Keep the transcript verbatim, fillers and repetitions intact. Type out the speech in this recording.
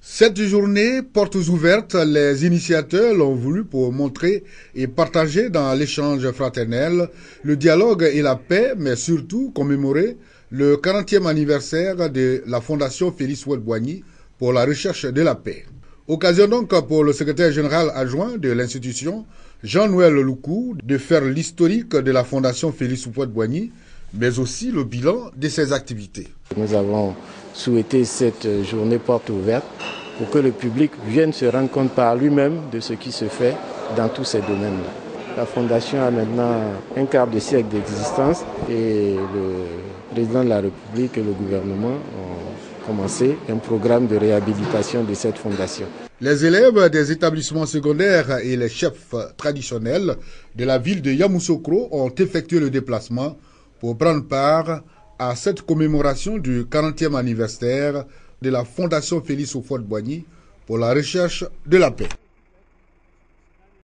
Cette journée, portes ouvertes, les initiateurs l'ont voulu pour montrer et partager dans l'échange fraternel le dialogue et la paix, mais surtout commémorer le quarantième anniversaire de la Fondation Félix Houphouët-Boigny pour la recherche de la paix. Occasion donc pour le secrétaire général adjoint de l'institution, Jean-Noël Loukou, de faire l'historique de la Fondation Félix Houphouët-Boigny, mais aussi le bilan de ses activités. Nous avons souhaité cette journée porte ouverte pour que le public vienne se rendre compte par lui-même de ce qui se fait dans tous ces domaines-là. La Fondation a maintenant un quart de siècle d'existence et le président de la République et le gouvernement ont commencé un programme de réhabilitation de cette fondation. Les élèves des établissements secondaires et les chefs traditionnels de la ville de Yamoussoukro ont effectué le déplacement pour prendre part à cette commémoration du quarantième anniversaire de la Fondation Félix Houphouët-Boigny pour la recherche de la paix.